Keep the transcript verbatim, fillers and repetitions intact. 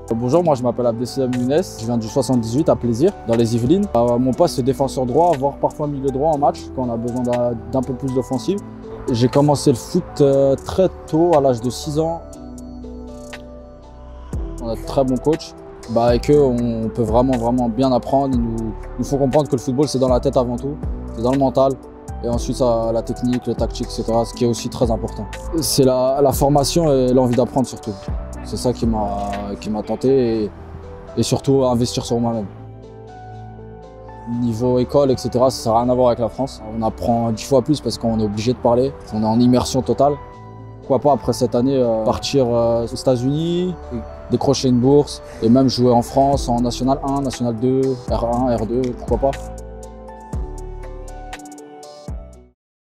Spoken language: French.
Bonjour, moi je m'appelle Abdeslam Younes, je viens du soixante-dix-huit à Plaisir, dans les Yvelines. Euh, mon poste c'est défenseur droit, voire parfois milieu droit en match, quand on a besoin d'un peu plus d'offensive. J'ai commencé le foot euh, très tôt, à l'âge de six ans. On a de très bons coachs. Bah, avec eux, on peut vraiment, vraiment bien apprendre. Ils nous, nous font comprendre que le football c'est dans la tête avant tout, c'est dans le mental. Et ensuite, ça, la technique, le tactique, et cetera, ce qui est aussi très important. C'est la, la formation et l'envie d'apprendre surtout. C'est ça qui m'a tenté et, et surtout investir sur moi-même. Niveau école, et cetera, ça n'a rien à voir avec la France. On apprend dix fois plus parce qu'on est obligé de parler. On est en immersion totale. Pourquoi pas, après cette année, euh, partir euh, aux États-Unis, décrocher une bourse et même jouer en France en National un, National deux, R un, R deux, pourquoi pas.